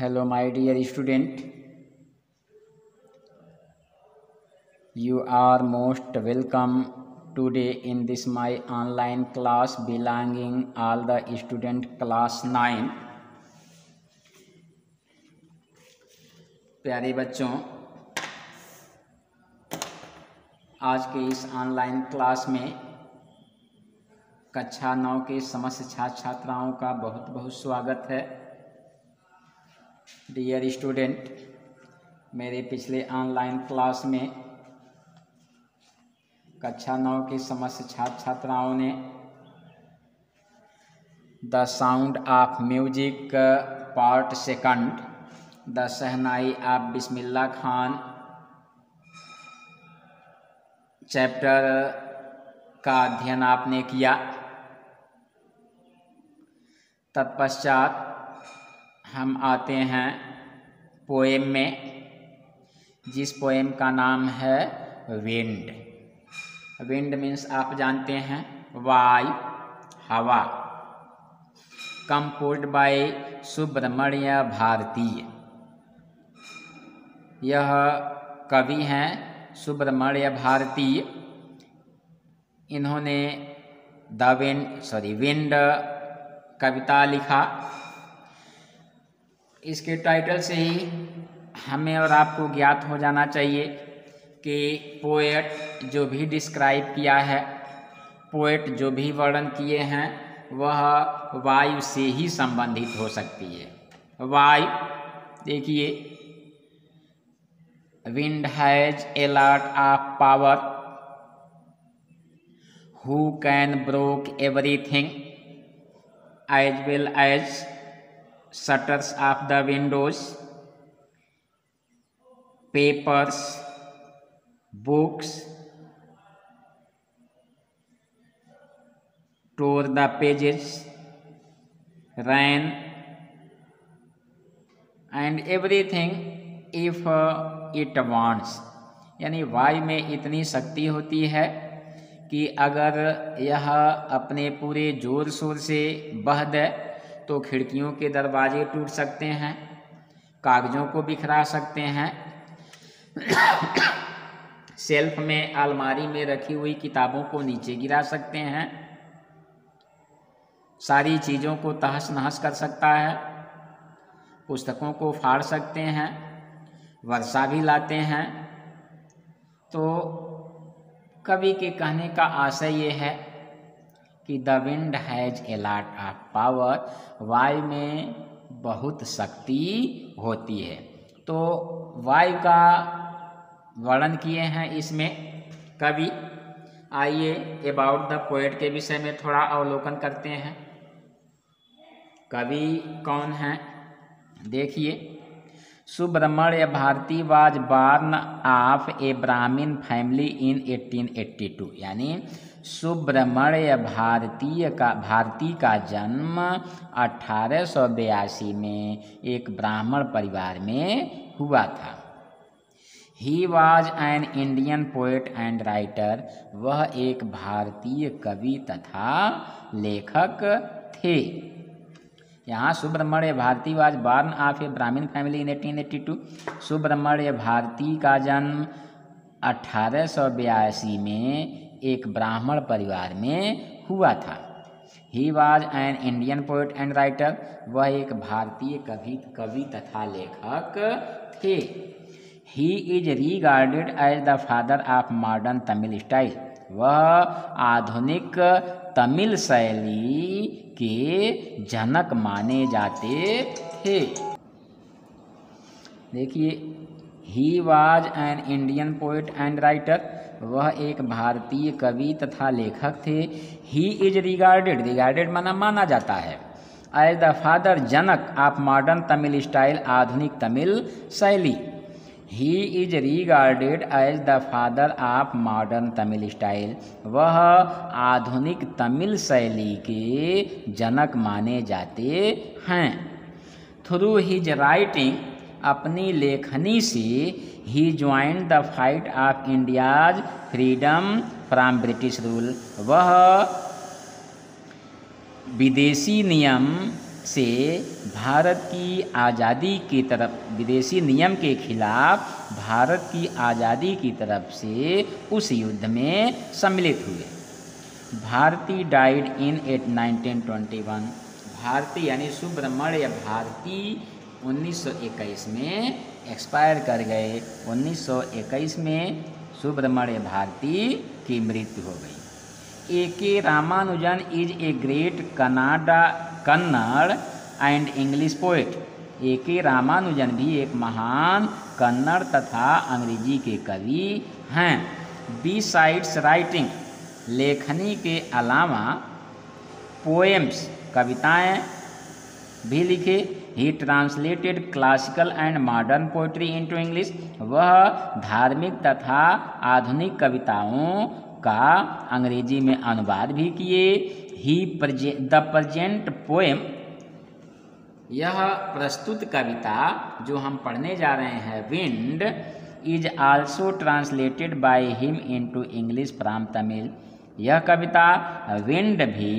Hello, my dear student. You are most welcome today in this my online class belonging all the student class 9. प्यारे बच्चों, आज के इस online class में कक्षा 9 के समस्त छात्र छात्राओं का बहुत बहुत स्वागत है। डियर स्टूडेंट, मेरे पिछले ऑनलाइन क्लास में कक्षा 9 के समस्त छात्र छात्राओं ने the sound of music part second, the shehnai of Bismillah Khan chapter का अध्ययन आपने किया। तत्पश्चात हम आते हैं पोएम में, जिस पोएम का नाम है विंड। विंड मीन्स आप जानते हैं वायु, हवा। Composed by Subramania Bharati. यह कवि हैं सुब्रमण्य भारती। इन्होंने विंड कविता लिखा। इसके टाइटल से ही हमें और आपको ज्ञात हो जाना चाहिए कि पोएट जो भी डिस्क्राइब किया है, पोएट जो भी वर्णन किए हैं, वह वायु से ही संबंधित हो सकती है। वायु देखिए, wind has a lot of power who can broke everything as well as shutters of the windows, papers, books, tore the pages, rain and everything if it wants। यानी वायु में इतनी शक्ति होती है कि अगर यह अपने पूरे जोर शोर से बह दे तो खिड़कियों के दरवाजे टूट सकते हैं, कागजों को बिखरा सकते हैं, शेल्फ में अलमारी में रखी हुई किताबों को नीचे गिरा सकते हैं, सारी चीज़ों को तहस नहस कर सकता है, पुस्तकों को फाड़ सकते हैं, वर्षा भी लाते हैं। तो कवि के कहने का आशय ये है कि the wind has a lot of power, वायु में बहुत शक्ति होती है। तो वायु का वर्णन किए हैं इसमें कवि। आइए अबाउट द पोएट के विषय में थोड़ा अवलोकन करते हैं। कवि कौन हैं देखिए। Subramania Bharati was born of a Brahmin family इन 1882। यानी सुब्रमण्य भारती का जन्म 1882 में एक ब्राह्मण परिवार में हुआ था। He was an Indian poet and writer. वह एक भारतीय कवि तथा लेखक थे। यहाँ Subramania Bharati was born of a Brahmin family इन 1882। सुब्रमण्य भारती का जन्म 1882 में एक ब्राह्मण परिवार में हुआ था। He was an Indian poet and writer. वह एक भारतीय कवि तथा लेखक थे। He is regarded as the father of modern Tamil style. वह आधुनिक तमिल शैली के जनक माने जाते थे। देखिए, he was an Indian poet and writer. वह एक भारतीय कवि तथा लेखक थे। ही इज रिगार्डेड माना जाता है। एज द फादर, जनक ऑफ मॉडर्न तमिल स्टाइल, आधुनिक तमिल शैली। He is regarded as the father of modern Tamil style. वह आधुनिक तमिल शैली के जनक माने जाते हैं। थ्रू हिज राइटिंग, अपनी लेखनी से, he joined the fight of India's freedom from British rule. वह विदेशी नियम से भारत की आज़ादी की तरफ, विदेशी नियम के खिलाफ भारत की आज़ादी की तरफ से उस युद्ध में सम्मिलित हुए। भारती डाइड इन 1921, भारती यानी सुब्रमण्य भारती 1921 में एक्सपायर कर गए। 1921 में सुब्रमण्य भारती की मृत्यु हो गई। A K. Ramanujan is a great Kannada and English poet. A K. Ramanujan भी एक महान कन्नड़ तथा अंग्रेजी के कवि हैं। बिसाइड्स राइटिंग, लेखनी के अलावा पोएम्स, कविताएं भी लिखे। He translated classical and modern poetry into English, वह धार्मिक तथा आधुनिक कविताओं का अंग्रेजी में अनुवाद भी किए। द प्रेजेंट पोएम, यह प्रस्तुत कविता जो हम पढ़ने जा रहे हैं, wind, is also translated by him into English from Tamil. यह कविता विंड भी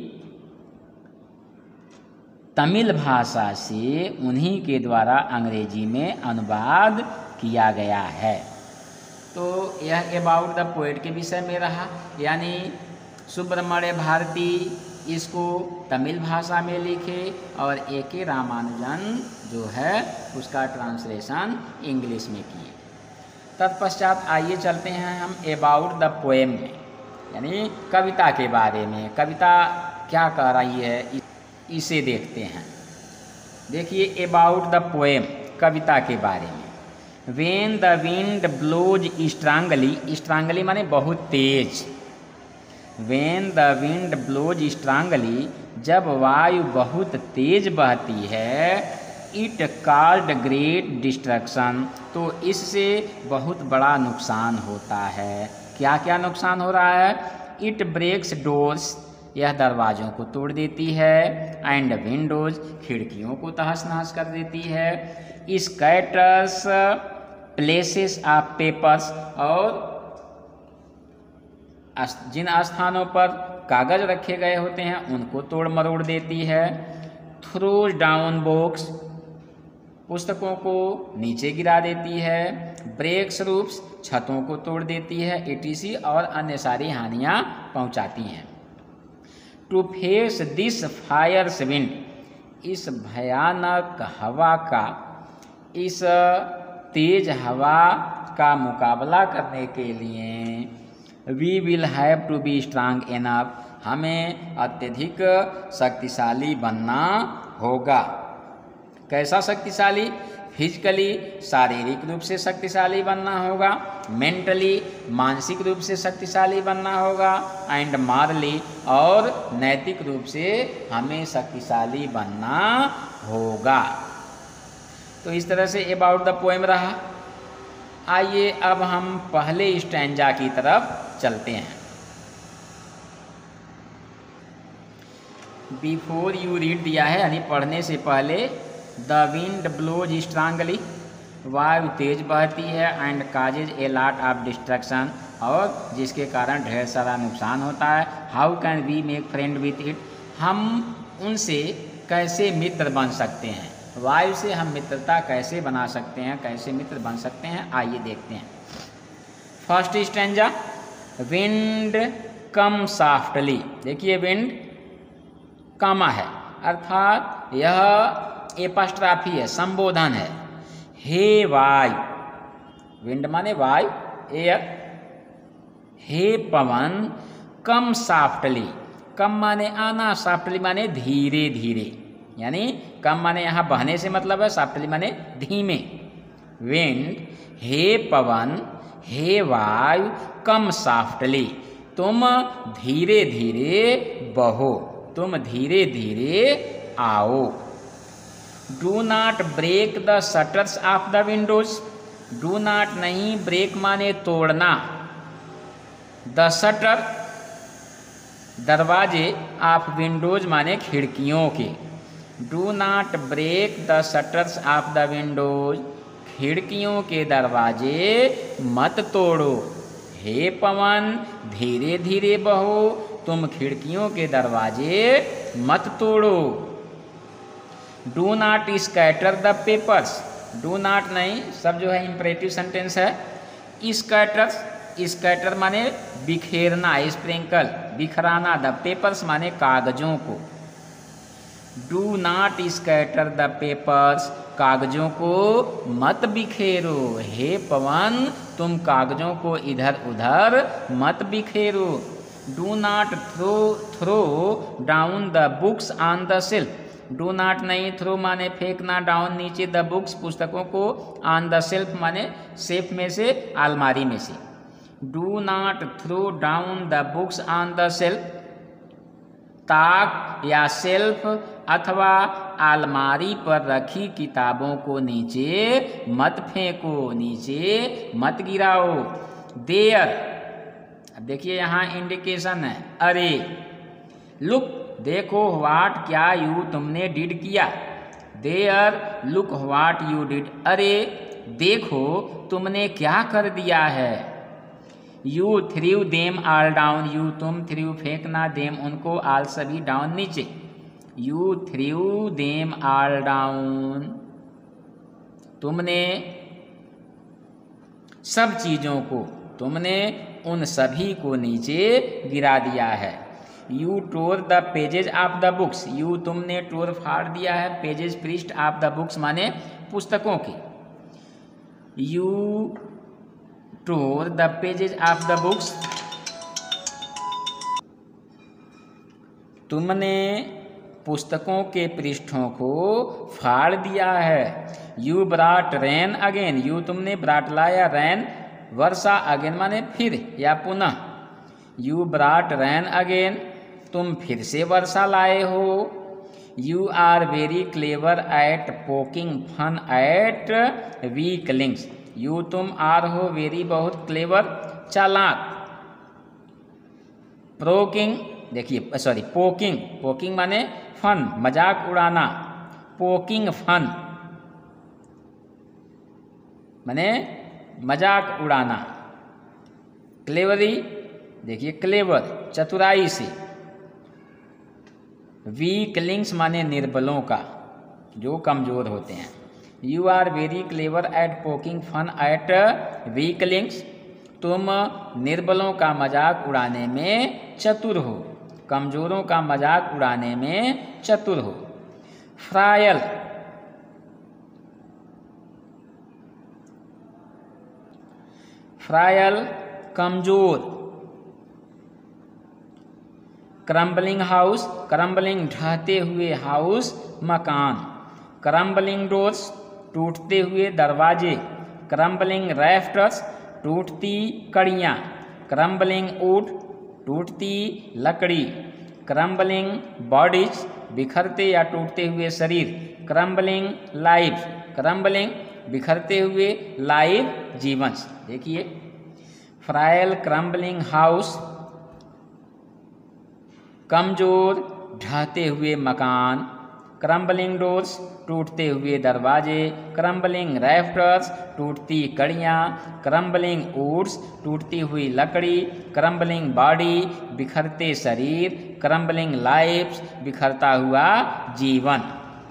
तमिल भाषा से उन्हीं के द्वारा अंग्रेजी में अनुवाद किया गया है। तो यह अबाउट द पोएट के विषय में रहा, यानी सुब्रमण्य भारती इसको तमिल भाषा में लिखे और ए.के. रामानुजन जो है उसका ट्रांसलेशन इंग्लिश में किए। तत्पश्चात आइए चलते हैं हम अबाउट द पोएम में, यानी कविता के बारे में। कविता क्या कह रही है इसे देखते हैं। देखिए अबाउट द पोएम, कविता के बारे में। When the wind blows strongly, strongly माने बहुत तेज। When the wind blows strongly, जब वायु बहुत तेज बहती है। इट कॉल्ड ग्रेट डिस्ट्रक्शन, तो इससे बहुत बड़ा नुकसान होता है। क्या क्या नुकसान हो रहा है? इट ब्रेक्स डोर्स, यह दरवाज़ों को तोड़ देती है। एंड विंडोज, खिड़कियों को तहस नहस कर देती है। स्कैटर्स प्लेसेस ऑफ पेपर्स, और जिन स्थानों पर कागज़ रखे गए होते हैं उनको तोड़ मरोड़ देती है। थ्रोज डाउन बुक्स, पुस्तकों को नीचे गिरा देती है। ब्रेक्स रूफ्स, छतों को तोड़ देती है। etc और अन्य सारी हानियाँ पहुँचाती हैं। To face this fierce wind, इस भयानक हवा का, इस तेज हवा का मुकाबला करने के लिए we will have to be strong enough, हमें अत्यधिक शक्तिशाली बनना होगा। कैसा शक्तिशाली? फिजिकली, शारीरिक रूप से शक्तिशाली बनना होगा। मेंटली, मानसिक रूप से शक्तिशाली बनना होगा। एंड मॉरली, और नैतिक रूप से हमें शक्तिशाली बनना होगा। तो इस तरह से अबाउट द पोएम रहा। आइए अब हम पहले स्टैंजा की तरफ चलते हैं। बिफोर यू रीड दिया है, यानी पढ़ने से पहले। द विंड ब्लोज स्ट्रांगली, वायु तेज बहती है। And causes a lot of destruction, और जिसके कारण ढेर सारा नुकसान होता है। How can we make friend with it, हम उनसे कैसे मित्र बन सकते हैं? वायु से हम मित्रता कैसे बना सकते हैं, कैसे मित्र बन सकते हैं, आइए देखते हैं। First stanza, wind come softly. देखिए विंड कामा है, अर्थात यह एपस्ट्राफी है, संबोधन है। हे वायु, विंड माने वायु, एयर। हे पवन, कम सॉफ्टली, कम माने आना, सॉफ्टली माने धीरे धीरे, यानी कम माने यहाँ बहने से मतलब है, सॉफ्टली माने धीमे। विंड, हे पवन, हे वायु, कम सॉफ्टली, तुम धीरे धीरे बहो, तुम धीरे धीरे आओ। Do not break the shutters of the windows, do not नहीं, ब्रेक माने तोड़ना, द शटर दरवाजे, ऑफ विंडोज माने खिड़कियों के। Do not break the shutters of the windows, खिड़कियों के दरवाजे मत तोड़ो। हे पवन, धीरे धीरे बहो, तुम खिड़कियों के दरवाजे मत तोड़ो। Do not scatter the papers, do not नहीं, सब जो है इंपरेटिव सेंटेंस है। स्कैटर, स्कैटर माने बिखेरना, स्प्रिंकल बिखराना, द पेपर्स माने कागजों को। Do not scatter the papers, कागजों को मत बिखेरो। हे पवन तुम कागजों को इधर उधर मत बिखेरो। Do not throw down the books on the shelf, do not नहीं, थ्रो माने फेंकना, डाउन नीचे, द बुक्स पुस्तकों को, ऑन द शेल्फ माने शेल्फ में से, अलमारी में से। Do not throw down the books on the shelf, ताक या शेल्फ अथवा अलमारी पर रखी किताबों को नीचे मत फेंको, नीचे मत गिराओ। देयर, अब देखिए यहाँ इंडिकेशन है, अरे। लुक, देखो, व्हाट क्या यू तुमने डिड किया। There look what you did, अरे देखो तुमने क्या कर दिया है। You threw them all down, you तुम, थ्रीव फेंकना, देम उनको, ऑल सभी, डाउन नीचे। You threw them all down, तुमने सब चीज़ों को, तुमने उन सभी को नीचे गिरा दिया है। You tore the pages of the books, you तुमने, टोर फाड़ दिया है, पेजेज पृष्ठ, ऑफ द बुक्स माने पुस्तकों की। You tore the pages of the books, तुमने पुस्तकों के पृष्ठों को फाड़ दिया है। You brought rain again, you तुमने, ब्राट लाया, रैन वर्षा, अगेन माने फिर या पुनः। यू ब्राट रैन अगेन, तुम फिर से वर्षा लाए हो। You are very clever at poking fun at weaklings, you तुम, आर हो, वेरी बहुत, क्लेवर चालाक। प्रोकिंग, देखिए सॉरी पोकिंग, पोकिंग माने फन मजाक उड़ाना, पोकिंग फन माने मजाक उड़ाना। क्लेवरी, देखिए क्लेवर चतुराई से। वीकलिंग्स माने निर्बलों का, जो कमजोर होते हैं। You are very clever at poking fun at weaklings, तुम निर्बलों का मजाक उड़ाने में चतुर हो, कमजोरों का मजाक उड़ाने में चतुर हो। फ्रायल, फ्रायल कमजोर। क्रम्बलिंग हाउस, क्रम्बलिंग ढहते हुए, हाउस मकान। क्रम्बलिंग डोर्स, टूटते हुए दरवाजे। क्रम्बलिंग रैफ्टर्स, टूटती कड़ियाँ। क्रम्बलिंग वुड, टूटती लकड़ी। क्रम्बलिंग बॉडीज, बिखरते या टूटते हुए शरीर। क्रम्बलिंग लाइफ, क्रम्बलिंग बिखरते हुए, लाइफ जीवन। देखिए फ्राइल क्रम्बलिंग हाउस, कमजोर ढहते हुए मकान। क्रम्बलिंग डोर्स, टूटते हुए दरवाजे। क्रम्बलिंग रैफ्टर्स, टूटती कड़ियाँ। क्रम्बलिंग वुड्स, टूटती हुई लकड़ी। क्रम्बलिंग बॉडी, बिखरते शरीर। क्रम्बलिंग लाइफ्स, बिखरता हुआ जीवन।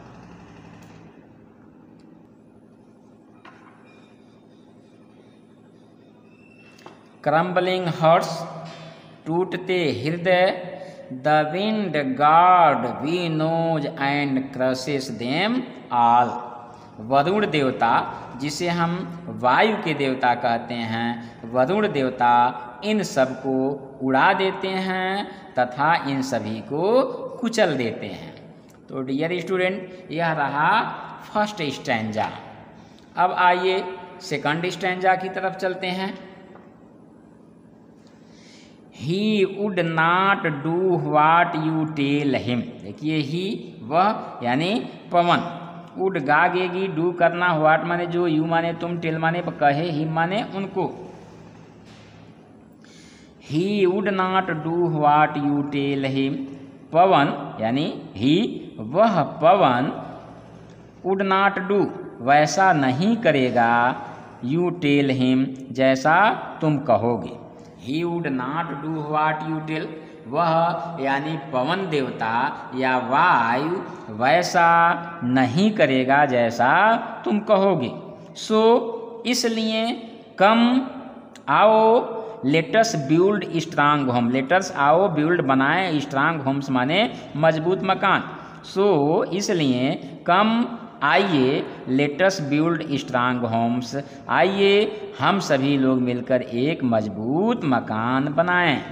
क्रम्बलिंग हार्ट्स, टूटते हृदय। The wind god winnows and crushes them all, Varun देवता, जिसे हम वायु के देवता कहते हैं, वरुण देवता इन सब को उड़ा देते हैं तथा इन सभी को कुचल देते हैं। तो डियर स्टूडेंट, यह रहा फर्स्ट स्टैंजा। अब आइए सेकंड स्टैंजा की तरफ चलते हैं। He would not do what you tell him. देखिए ही वह यानी पवन, वुड गागेगी, डू करना, व्हाट माने जो, यू माने तुम, टेल माने कहे, हिम माने उनको। He would not do what you tell him, पवन यानी ही, वह पवन, वुड नॉट डू वैसा नहीं करेगा, यू टेल हिम जैसा तुम कहोगे। He would not do what you tell, वह यानी पवन देवता या वायु वैसा नहीं करेगा जैसा तुम कहोगे। सो इसलिए कम आओ let's build strong home, let's आओ बिल्ड बनाए स्ट्रांग होम्स माने मजबूत मकान। सो इसलिए कम आइए लेटस बिल्ड स्ट्रांग होम्स, आइए हम सभी लोग मिलकर एक मजबूत मकान बनाएं।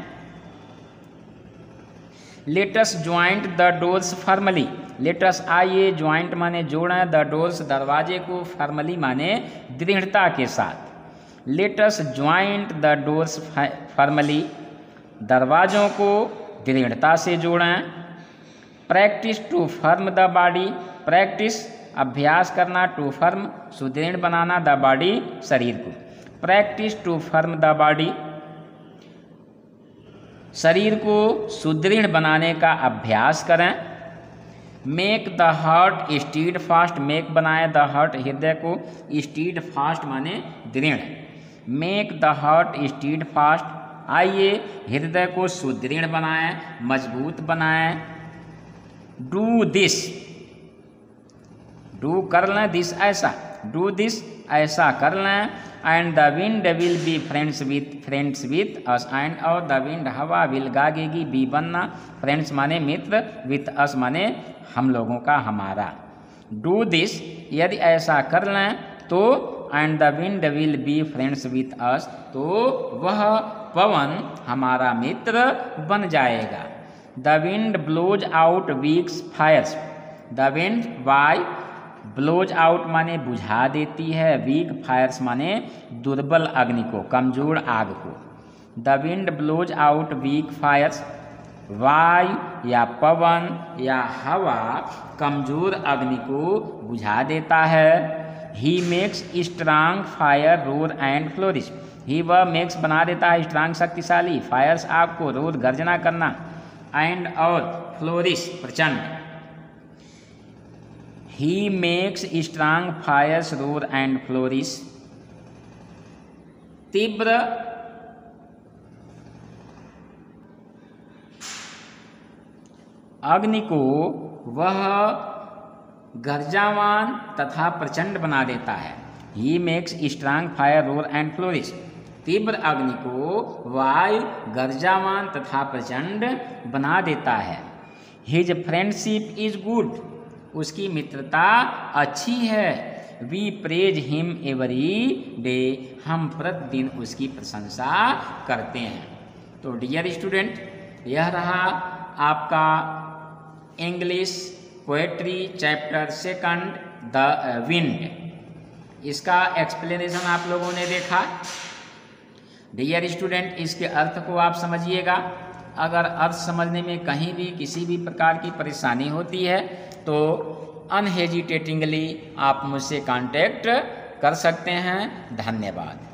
Let's joint the doors firmly, let's आइए ज्वाइंट माने जोड़ें, द डोर्स दरवाजे को, फर्मली माने दृढ़ता के साथ। Let's joint the doors firmly, दरवाजों को दृढ़ता से जोड़ें। Practice to firm the body, practice अभ्यास करना, टू फर्म सुदृढ़ बनाना, द बॉडी शरीर को। Practice to firm the body, शरीर को सुदृढ़ बनाने का अभ्यास करें। Make the heart steadfast, make बनाए द हार्ट हृदय को, स्टीड फास्ट माने दृढ़। Make the heart steadfast, आइए हृदय को सुदृढ़ बनाएं, मजबूत बनाएं। डू दिस, डू कर लें, दिस ऐसा, डू दिस ऐसा कर लें। And the wind will be friends with us, and और द विंड हवा विल गागेगी, बी बनना, फ्रेंड्स माने मित्र, विथ अस माने हम लोगों का, हमारा। डू दिस यदि ऐसा कर लें तो, and the wind will be friends with us, तो वह पवन हमारा मित्र बन जाएगा। The wind blows out weak fires, the wind वायु ब्लोज आउट माने बुझा देती है, वीक फायर्स माने दुर्बल अग्नि को, कमजोर आग को। The wind blows out weak fires, वायु या पवन या हवा कमजोर अग्नि को बुझा देता है। He makes strong fire roar and flourish, he वह मेक्स बना देता है स्ट्रांग शक्तिशाली, फायर्स आग को, रोर गर्जना करना, एंड और फ्लोरिश प्रचंड। He makes strong fires roar and flourish, तीव्र अग्नि को वह गर्जावान तथा प्रचंड बना देता है। He makes strong fire roar and flourish, तीव्र अग्नि को वायु गर्जावान तथा प्रचंड बना देता है। हिज फ्रेंडशिप इज गुड, उसकी मित्रता अच्छी है। We praise him every day, हम प्रतिदिन उसकी प्रशंसा करते हैं। तो डियर स्टूडेंट, यह रहा आपका English poetry chapter 2 the wind. इसका एक्सप्लेनेशन आप लोगों ने देखा। डियर स्टूडेंट, इसके अर्थ को आप समझिएगा। अगर अर्थ समझने में कहीं भी किसी भी प्रकार की परेशानी होती है तो अनहेजिटेटिंगली आप मुझसे कांटेक्ट कर सकते हैं। धन्यवाद।